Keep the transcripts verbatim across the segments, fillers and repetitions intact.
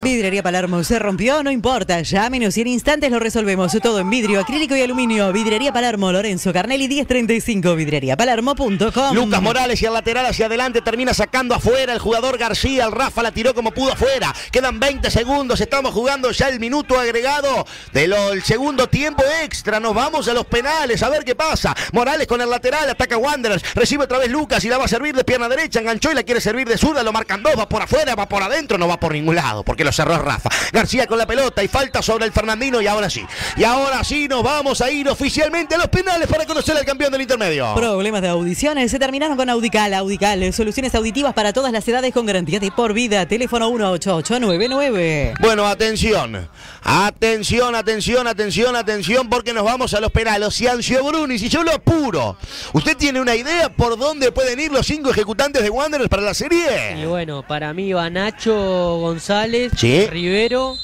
Vidrería Palermo, ¿se rompió? No importa, llámenos y en instantes lo resolvemos. Todo en vidrio, acrílico y aluminio. Vidrería Palermo, Lorenzo Carnelli diez treinta y cinco, vidrería palermo punto com. Lucas Morales y al lateral hacia adelante termina sacando afuera el jugador García. El Rafa la tiró como pudo afuera. Quedan veinte segundos, estamos jugando ya el minuto agregado del segundo tiempo extra. Nos vamos a los penales, a ver qué pasa. Morales con el lateral, ataca Wanderers, recibe otra vez Lucas y la va a servir de pierna derecha, enganchó y la quiere servir de zurda, lo marcan dos, va por afuera, va por adentro, no va por ningún lado, porque lo cerró Rafa. García con la pelota y falta sobre el Fernandino y ahora sí. Y ahora sí nos vamos a ir oficialmente a los penales para conocer al campeón del intermedio. Problemas de audiciones se terminaron con Audical. Audical, soluciones auditivas para todas las edades con garantía de por vida. Teléfono uno ocho ocho nueve nueve. Bueno, atención. Atención, atención, atención, atención, porque nos vamos a los penales. Ciancio Bruni, si yo lo apuro, ¿usted tiene una idea por dónde pueden ir los cinco ejecutantes de Wanderers para la serie? Y bueno, para mí va Nacho González, ¿sí? Rivero,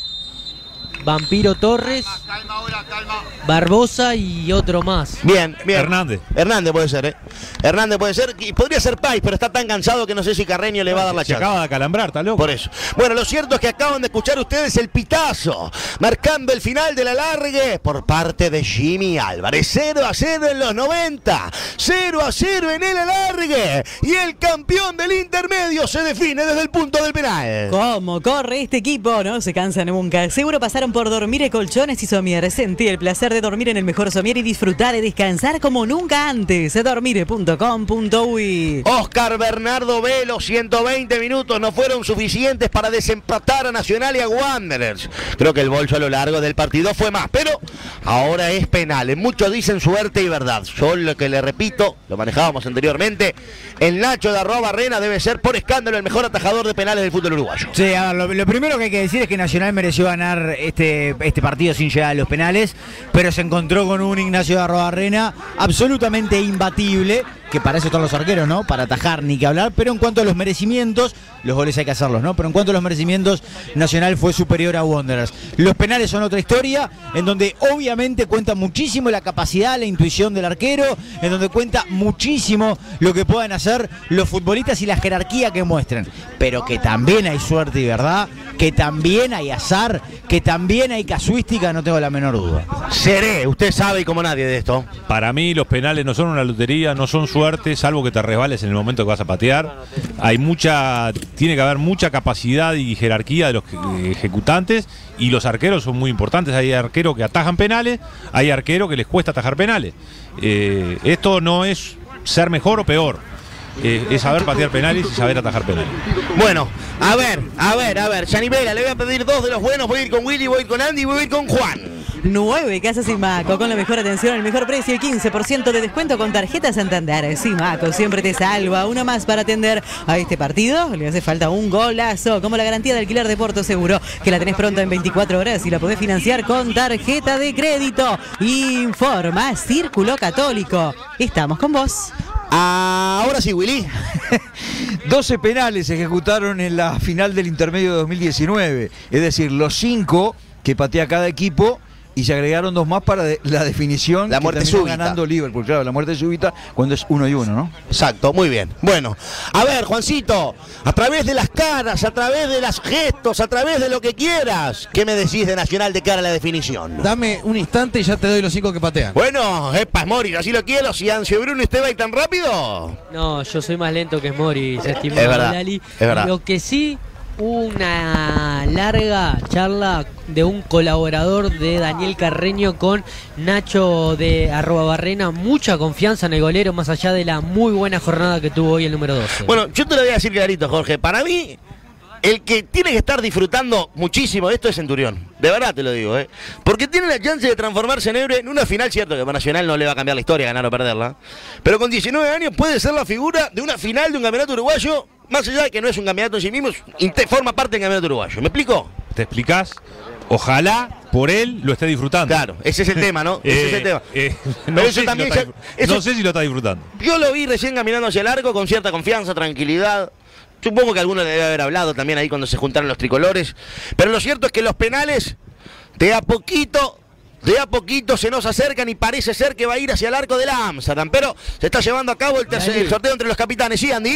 Vampiro Torres, calma ahora, calma. Barbosa y otro más. Bien, bien. Hernández. Hernández puede ser, ¿eh? Hernández puede ser. Y podría ser Pais, pero está tan cansado que no sé si Carreño le va a dar la Se chance. acaba de acalambrar, está loco. Por eso. Bueno, lo cierto es que acaban de escuchar ustedes el pitazo, marcando el final del alargue por parte de Jimmy Álvarez. cero a cero en los noventa. cero a cero en el alargue. Y el campeón del intermedio se define desde el punto del penal. ¿Cómo corre este equipo? No se cansa nunca. Seguro pasaron por Dormire Colchones y Somier. Sentí el placer de dormir en el mejor somier y disfrutar de descansar como nunca antes. dormire punto com punto uy. Oscar Bernardo Velo, ciento veinte minutos no fueron suficientes para desempatar a Nacional y a Wanderers. Creo que el bolso a lo largo del partido fue más, pero ahora es penal. Muchos dicen suerte y verdad. Yo lo que le repito, lo manejábamos anteriormente, el Nacho de Arroa Barrena debe ser por escándalo el mejor atajador de penales del fútbol uruguayo. Sí, a ver, lo, lo primero que hay que decir es que Nacional mereció ganar este, este partido sin llegar a los penales, pero se encontró con un Ignacio de Arrobarrena absolutamente imbatible, que para eso están los arqueros, ¿no? Para atajar ni que hablar, pero en cuanto a los merecimientos, los goles hay que hacerlos, ¿no? Pero en cuanto a los merecimientos, Nacional fue superior a Wanderers. Los penales son otra historia, en donde obviamente cuenta muchísimo la capacidad, la intuición del arquero, en donde cuenta muchísimo lo que puedan hacer los futbolistas y la jerarquía que muestren, pero que también hay suerte y verdad, que también hay azar, que también hay casuística, no tengo la menor duda. Seré, usted sabe como nadie de esto. Para mí los penales no son una lotería, no son suerte, salvo que te resbales en el momento que vas a patear. Hay mucha, tiene que haber mucha capacidad y jerarquía de los ejecutantes, y los arqueros son muy importantes. Hay arqueros que atajan penales, hay arqueros que les cuesta atajar penales. Eh, esto no es ser mejor o peor. Eh, es saber patear penales y saber atajar penales. Bueno, a ver, a ver, a ver, Yanivela, le voy a pedir dos de los buenos. Voy a ir con Willy, voy a ir con Andy y voy a ir con Juan. Nueve Casas Simaco, con la mejor atención, el mejor precio y quince por ciento de descuento con tarjeta Santander. Simaco siempre te salva. Uno más para atender a este partido. Le hace falta un golazo, como la garantía de alquiler de Porto Seguro, que la tenés pronta en veinticuatro horas y la podés financiar con tarjeta de crédito. Informa Círculo Católico. Estamos con vos. Ahora sí, Willy. doce penales se ejecutaron en la final del intermedio de dos mil diecinueve. Es decir, los cinco que patea cada equipo, y se agregaron dos más para de, la definición. La muerte que terminó súbita. ganando Liverpool, claro, la muerte súbita cuando es uno y uno, ¿no? Exacto, muy bien. Bueno, a ver, Juancito, a través de las caras, a través de los gestos, a través de lo que quieras, ¿qué me decís de Nacional de cara a la definición? Dame un instante y ya te doy los cinco que patean. Bueno, epa, Mori, así lo quiero. Si Ancio Bruno, ¿usted va a ir tan rápido? No, yo soy más lento que Mori, se estimó Es verdad, Lali. es verdad. Lo que sí, una larga charla de un colaborador de Daniel Carreño con Nacho de Arroba Barrena, mucha confianza en el golero, más allá de la muy buena jornada que tuvo hoy el número doce. Bueno, yo te lo voy a decir clarito, Jorge. Para mí, el que tiene que estar disfrutando muchísimo de esto es Centurión. De verdad te lo digo, ¿eh? Porque tiene la chance de transformarse en héroe en una final, cierto que para Nacional no le va a cambiar la historia, ganar o perderla. Pero con diecinueve años puede ser la figura de una final de un campeonato uruguayo, más allá de que no es un campeonato en sí mismo, forma parte del campeonato uruguayo. ¿Me explico? ¿Te explicás? Ojalá por él lo esté disfrutando. Claro, ese es el tema, ¿no? Ese Eh, es el tema. eh, no, Pero sé eso si también lo está, se- eso- no sé si lo está disfrutando. Yo lo vi recién caminando hacia el arco con cierta confianza, tranquilidad. Supongo que alguno le debe haber hablado también ahí cuando se juntaron los tricolores. Pero lo cierto es que los penales, de a poquito, de a poquito se nos acercan y parece ser que va a ir hacia el arco de la Amsterdam. Pero se está llevando a cabo el, tercer, el sorteo entre los capitanes. ¿Sí, Andy?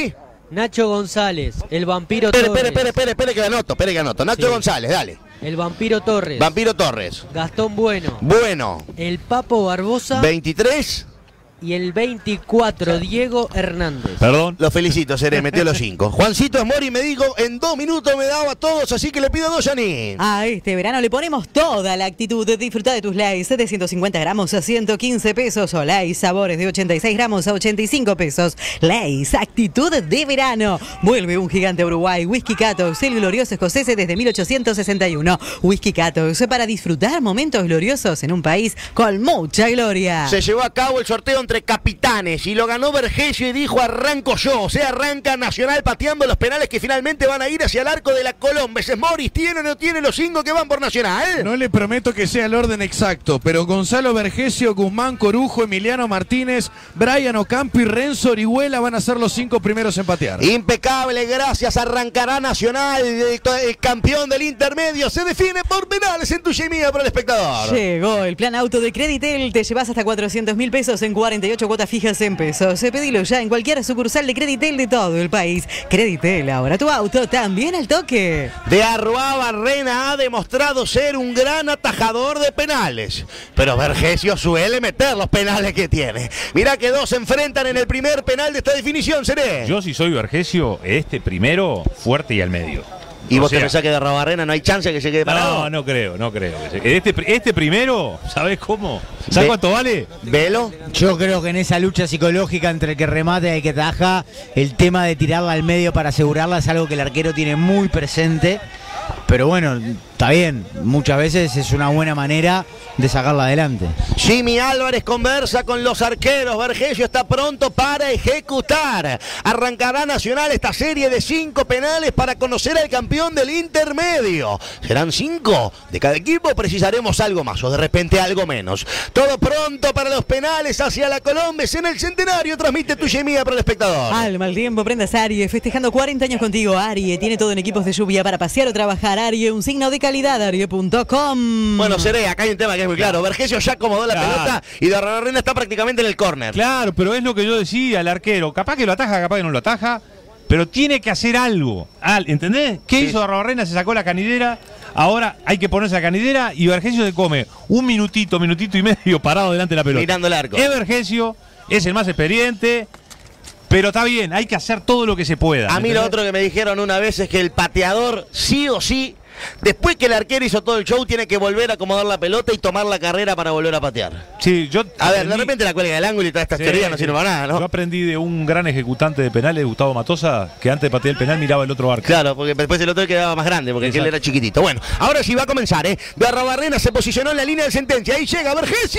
Nacho González, el Vampiro Espere, Torres. espere, espere, espere, espere que anoto, espere que anoto. Nacho Sí. González, dale. El Vampiro Torres. Vampiro Torres. Gastón Bueno. Bueno. El Papo Barbosa. veintitrés. Y el veinticuatro, Diego Hernández. Perdón. Lo felicito, Seré, metió los cinco. Juancito Esmori me dijo, en dos minutos me daba a todos, así que le pido dos, Janine. A este verano le ponemos toda la actitud. Disfruta de tus Lays de ciento cincuenta gramos a ciento quince pesos o Lays sabores de ochenta y seis gramos a ochenta y cinco pesos. Lays, actitud de verano. Vuelve un gigante a Uruguay. Whisky Catos, el glorioso escocés desde mil ochocientos sesenta y uno. Whisky Catos, para disfrutar momentos gloriosos en un país con mucha gloria. Se llevó a cabo el sorteo entre capitanes y lo ganó Vergesio y dijo arranco yo, o sea arranca Nacional pateando los penales que finalmente van a ir hacia el arco de la Colombe. Morris, ¿tiene o no tiene los cinco que van por Nacional? No le prometo que sea el orden exacto, pero Gonzalo Vergesio, Guzmán Corujo, Emiliano Martínez, Brian Ocampo y Renzo Orihuela van a ser los cinco primeros en patear. Impecable, gracias, arrancará Nacional, el, el campeón del intermedio, se define por penales en Tuya para el espectador. Llegó el plan auto de Creditel, te llevas hasta cuatrocientos mil pesos en cuarenta y ocho cuotas fijas en pesos. Pedilo ya en cualquier sucursal de Creditel de todo el país. Creditel, ahora tu auto también al toque. De Arroa Barrena ha demostrado ser un gran atajador de penales, pero Vergesio suele meter los penales que tiene. Mirá que dos se enfrentan en el primer penal de esta definición, Seré. Yo si soy Vergesio, este primero, fuerte y al medio. ¿Y O vos sea, te pensás que de Arroa Barrena no hay chance que se quede parado? No, no creo, no creo. que se- Este, este primero, ¿sabés cómo? ¿Sabés Ve- cuánto vale? ¿Velo? Yo creo que en esa lucha psicológica entre el que remata y el que taja, el tema de tirarla al medio para asegurarla es algo que el arquero tiene muy presente. Pero bueno, está bien, muchas veces es una buena manera de sacarla adelante. Jimmy Álvarez conversa con los arqueros. Vergesio está pronto para ejecutar. Arrancará Nacional esta serie de cinco penales para conocer al campeón del intermedio. ¿Serán cinco de cada equipo? Precisaremos algo más o de repente algo menos. Todo pronto para los penales hacia la Colombes en el Centenario. Transmite tu Mía para el espectador. Al mal tiempo, prendas Arie, festejando cuarenta años contigo. Arie tiene todo en equipos de lluvia para pasear o trabajar. Arie, un signo de calidad. Arie punto com. Bueno, Seré, acá hay un tema que es muy claro. Vergesio ya acomodó la Claro. pelota y de Arroa está prácticamente en el córner. Claro, pero es lo que yo decía, el arquero. Capaz que lo ataja, capaz que no lo ataja, pero tiene que hacer algo. Al- ¿Entendés? ¿Qué Sí. hizo Arrobarrena? Se sacó la canidera. Ahora hay que ponerse la canidera y Vergesio se come un minutito, minutito y medio parado delante de la pelota. Mirando el arco. Es Vergesio, es el más experiente, pero está bien, hay que hacer todo lo que se pueda. A mí lo ¿entendés? otro que me dijeron una vez es que el pateador sí o sí, después que el arquero hizo todo el show, tiene que volver a acomodar la pelota y tomar la carrera para volver a patear. Sí, yo A ver, de aprendí- repente la cuelga del ángulo y todas estas Sí, teorías no sí. sirven para nada, Yo ¿no? aprendí de un gran ejecutante de penales, Gustavo Matosa, que antes de patear el penal miraba el otro arco. Claro, porque después el otro quedaba más grande, porque aquel Exacto. era chiquitito. Bueno, ahora sí va a comenzar, ¿eh? Barrena se posicionó en la línea de sentencia. Ahí llega Vergesio.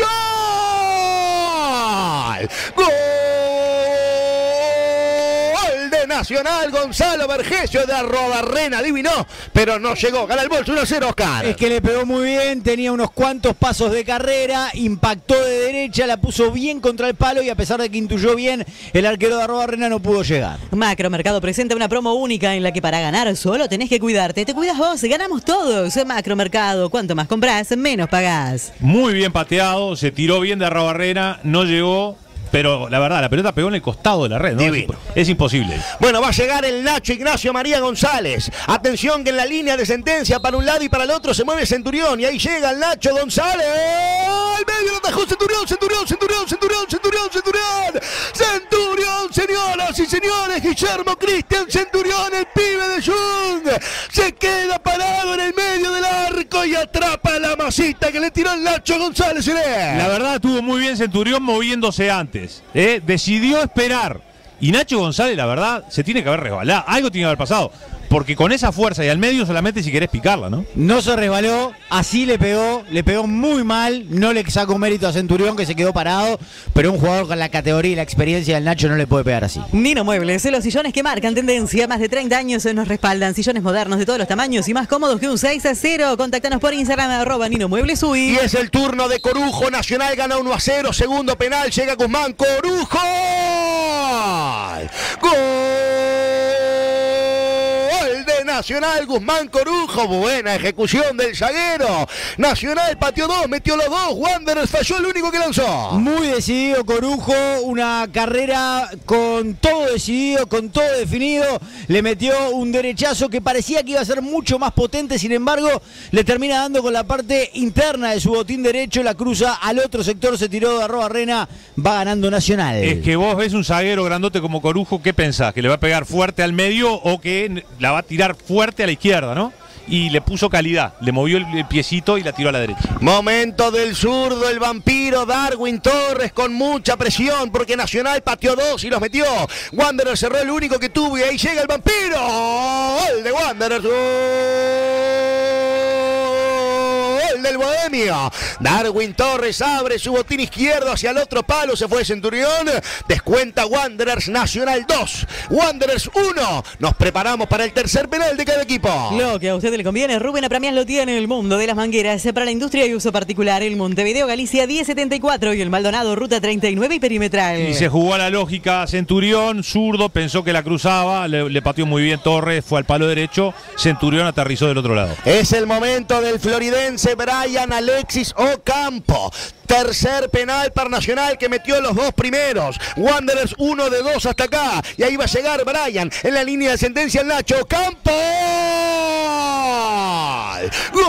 ¡Gol! De Nacional, Gonzalo Vergesio de Arrobarrena adivinó, pero no llegó. Gana el bolso uno a cero, Oscar. Es que le pegó muy bien, tenía unos cuantos pasos de carrera, impactó de derecha, la puso bien contra el palo y a pesar de que intuyó bien, el arquero de Arrobarrena no pudo llegar. Macromercado presenta una promo única en la que para ganar solo tenés que cuidarte. Te cuidas vos, ganamos todos. Macromercado, cuanto más compras, menos pagás. Muy bien pateado, se tiró bien de Arrobarrena, no llegó, pero la verdad, la pelota pegó en el costado de la red, ¿no? Es, Divino. imp- es imposible. Bueno, va a llegar el Nacho Ignacio María González. Atención que en la línea de sentencia para un lado y para el otro se mueve Centurión. Y ahí llega el Nacho González. Al medio lo atajó Centurión, Centurión, Centurión, Centurión, Centurión, Centurión. Centurión, señoras y señores. Guillermo Cristian Centurión, el pibe de Jung. Se queda parado en el medio del arco y atrapa la masita que le tiró el Nacho González. La verdad estuvo muy bien Centurión moviéndose antes. ¿eh? Decidió esperar. Y Nacho González, la verdad, se tiene que haber resbalado. Algo tiene que haber pasado. Porque con esa fuerza y al medio solamente si querés picarla, ¿no? No se resbaló, así le pegó, le pegó muy mal, no le sacó mérito a Centurión que se quedó parado, pero un jugador con la categoría y la experiencia del Nacho no le puede pegar así. Nino Muebles, los sillones que marcan tendencia, más de treinta años nos respaldan, sillones modernos de todos los tamaños y más cómodos que un seis a cero. Contáctanos por Instagram, arroba Nino Muebles Y Uy. es el turno de Corujo. Nacional gana uno a cero. Segundo penal. Llega Guzmán. Corujo. ¡Gol! De Nacional, Guzmán Corujo, buena ejecución del zaguero. Nacional pateó dos, metió los dos, Wanderers falló el único que lanzó. Muy decidido Corujo, una carrera con todo decidido, con todo definido. Le metió un derechazo que parecía que iba a ser mucho más potente, sin embargo, le termina dando con la parte interna de su botín derecho, la cruza al otro sector, se tiró de Arrobarrena, va ganando Nacional. Es que vos ves un zaguero grandote como Corujo, ¿qué pensás? ¿Que le va a pegar fuerte al medio o que la va a tirar fuerte a la izquierda, no? Y le puso calidad, le movió el piecito y la tiró a la derecha. Momento del zurdo, el vampiro Darwin Torres con mucha presión porque Nacional pateó dos y los metió. Wanderers cerró el único que tuvo y ahí llega el vampiro. Gol de Wanderers. Gol del Bohemio. Darwin Torres abre su botín izquierdo hacia el otro palo, se fue Centurión. Descuenta Wanderers, Nacional dos, Wanderers uno. Nos preparamos para el tercer penal de cada equipo. Lo que a usted le conviene, Rubén Apramias lo tiene. El mundo de las mangueras para la industria y uso particular. El Montevideo Galicia diez setenta y cuatro y el Maldonado Ruta treinta y nueve y perimetral. Y se jugó a la lógica. Centurión, zurdo, pensó que la cruzaba, le, le pateó muy bien Torres, fue al palo derecho. Centurión aterrizó del otro lado. Es el momento del floridense Brian Alexis Ocampo. Tercer penal para Nacional que metió los dos primeros. Wanderers uno de dos hasta acá. Y ahí va a llegar Brian en la línea de sentencia el Nacho Ocampo. ¡Gol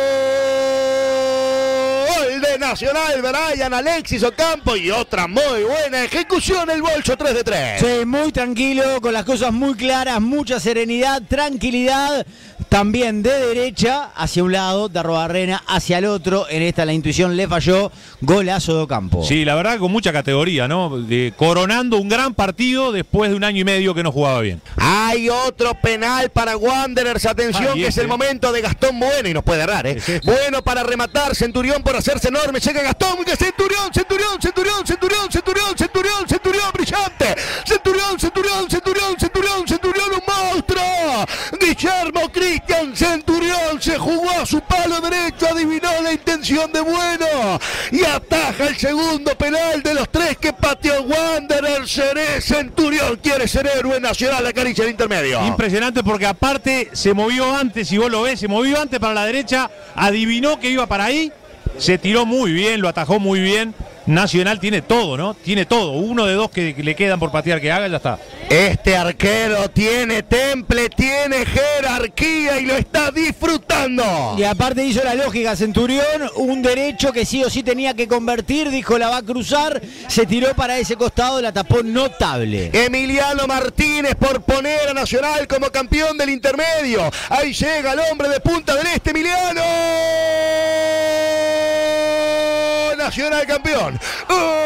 de Nacional! Brian Alexis Ocampo y otra muy buena ejecución, el bolso tres de tres. Sí, muy tranquilo, con las cosas muy claras, mucha serenidad, tranquilidad. También de derecha hacia un lado, de Arrobarrena hacia el otro. En esta la intuición le falló. Golazo de Ocampo. Sí, la verdad con mucha categoría, ¿no? De, coronando un gran partido después de un año y medio que no jugaba bien. Hay otro penal para Wanderers. Atención, ah, que es el momento de Gastón Bueno y nos puede errar, ¿eh? Sí, sí. Bueno para rematar. Centurión por hacerse enorme. Llega Gastón. Que Centurión, Centurión, Centurión, Centurión, Centurión, Centurión, Centurión, brillante. Centurión, Centurión, Centurión, Centurión, Centurión, un monstruo. Guillermo Cristian Centurión se jugó a su palo derecho, adivinó la intención de Bueno y ataja el segundo penal de los tres que pateó Wanderers. Seré Centurión quiere ser héroe nacional, acaricia el intermedio. Impresionante porque aparte se movió antes, si vos lo ves, se movió antes para la derecha, adivinó que iba para ahí, se tiró muy bien, lo atajó muy bien. Nacional tiene todo, ¿no? Tiene todo. Uno de dos que le quedan por patear que haga, ya está. Este arquero tiene temple, tiene jerarquía y lo está disfrutando. Y aparte hizo la lógica Centurión, un derecho que sí o sí tenía que convertir, dijo la va a cruzar, se tiró para ese costado, la tapó notable. Emiliano Martínez por poner a Nacional como campeón del intermedio. Ahí llega el hombre de Punta del Este, Emiliano. Nacional campeón. ¡Oh!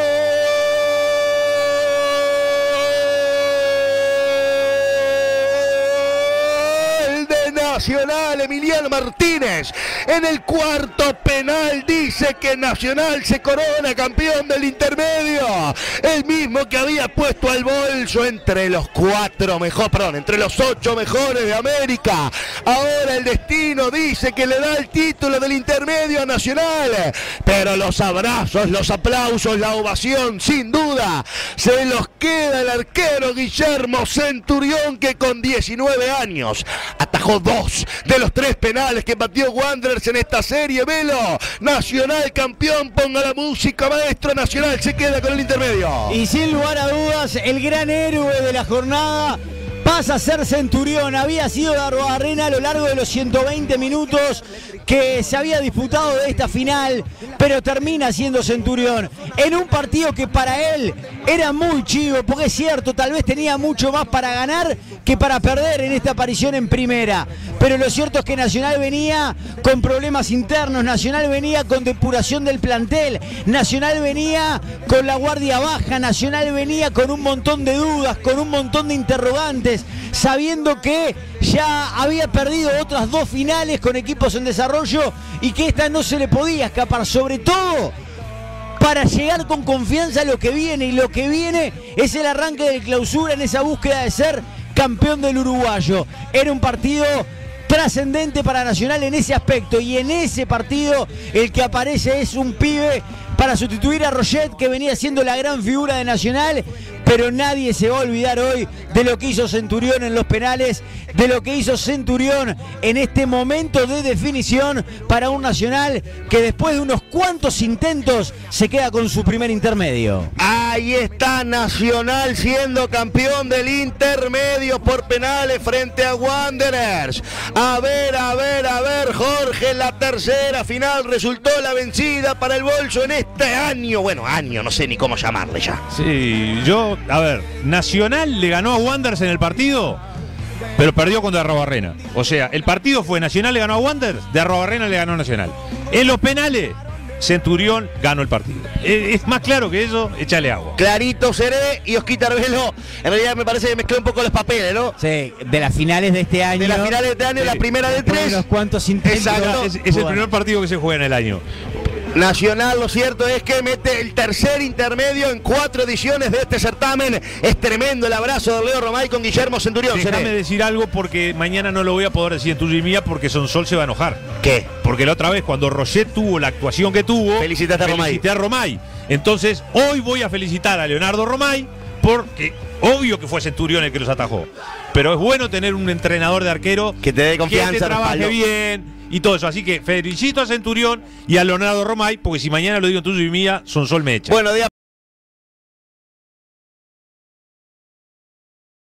Nacional, Emiliano Martínez en el cuarto penal dice que Nacional se corona campeón del intermedio, el mismo que había puesto al bolso entre los cuatro mejores, perdón, entre los ocho mejores de América. Ahora el destino dice que le da el título del intermedio a Nacional, pero los abrazos, los aplausos, la ovación sin duda se los queda el arquero Guillermo Centurión, que con diecinueve años atajó dos de los tres penales que batió Wanderers en esta serie. Velo, Nacional campeón, ponga la música, maestro. Nacional se queda con el intermedio. Y sin lugar a dudas, el gran héroe de la jornada pasa a ser Centurión. Había sido de Arrobarrena a lo largo de los ciento veinte minutos que se había disputado de esta final, pero termina siendo Centurión en un partido que para él era muy chivo, porque es cierto, tal vez tenía mucho más para ganar que para perder en esta aparición en primera, pero lo cierto es que Nacional venía con problemas internos, Nacional venía con depuración del plantel, Nacional venía con la guardia baja, Nacional venía con un montón de dudas, con un montón de interrogantes, sabiendo que ya había perdido otras dos finales con equipos en desarrollo y que esta no se le podía escapar, sobre todo para llegar con confianza a lo que viene, y lo que viene es el arranque de Clausura en esa búsqueda de ser campeón del uruguayo. Era un partido trascendente para Nacional en ese aspecto, y en ese partido el que aparece es un pibe para sustituir a Roget, que venía siendo la gran figura de Nacional, pero nadie se va a olvidar hoy de lo que hizo Centurión en los penales, de lo que hizo Centurión en este momento de definición para un Nacional que después de unos cuantos intentos se queda con su primer intermedio. Ahí está Nacional siendo campeón del intermedio por penales frente a Wanderers. A ver, a ver, a ver, Jorge, la tercera final resultó la vencida para el Bolso en este año. Bueno, año, no sé ni cómo llamarle ya. Sí, yo, a ver, Nacional le ganó a Wanderers en el partido, pero perdió contra Arrobarrena. O sea, el partido fue Nacional le ganó a Wanderers, de Arrobarrena le ganó a Nacional. En los penales, Centurión ganó el partido. Es, es más claro que eso, échale agua. Clarito Seré y Osquita Arbelo. En realidad me parece que mezcló un poco los papeles, ¿no? Sí, de las finales de este año. De las finales de este año, Sí. la primera de Después de tres. unos cuantos intentos. Exacto. Es, es el primer partido que se juega en el año. Nacional, lo cierto es que mete el tercer intermedio en cuatro ediciones de este certamen. Es tremendo el abrazo de Leo Romay con Guillermo Centurión. Déjame Seré. decir algo porque mañana no lo voy a poder decir en tuyo y mía porque Sonsol se va a enojar. ¿Qué? Porque la otra vez cuando Roget tuvo la actuación que tuvo, Felicitaste a Romay. felicité a Romay. Entonces hoy voy a felicitar a Leonardo Romay porque obvio que fue Centurión el que los atajó. Pero es bueno tener un entrenador de arquero Que te dé confianza, que te trabaje respaldo. bien y todo eso. Así que felicito a Centurión y a Leonardo Romay porque si mañana lo digo en tuyo y mía, Sonsol me echa. Bueno, de